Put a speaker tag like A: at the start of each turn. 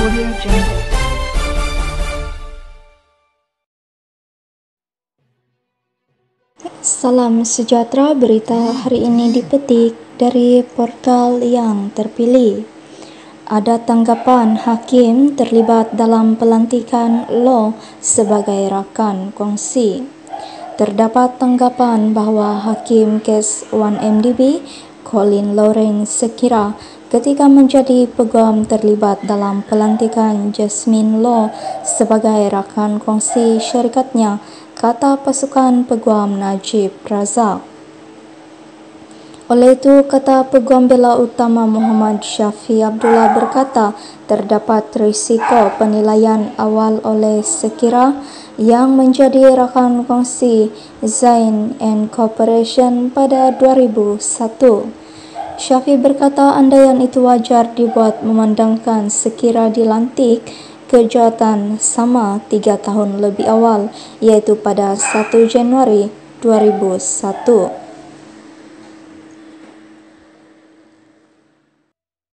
A: Audio Jungle.
B: Salam sejahtera, berita hari ini dipetik dari portal yang terpilih. Ada tanggapan hakim terlibat dalam pelantikan Law sebagai rakan kongsi. Terdapat tanggapan bahawa hakim kes 1MDB Colin Lawrence sekira ketika menjadi peguam terlibat dalam pelantikan Jasmine Law sebagai rakan kongsi syarikatnya, kata pasukan peguam Najib Razak. Oleh itu, kata Peguam Bela Utama Muhammad Syafi Abdullah berkata, terdapat risiko penilaian awal oleh sekira yang menjadi rakan kongsi Zain and Corporation pada 2001. Syafi berkata andaian itu wajar dibuat memandangkan sekira dilantik kejahatan sama 3 tahun lebih awal, iaitu pada 1 Januari 2001.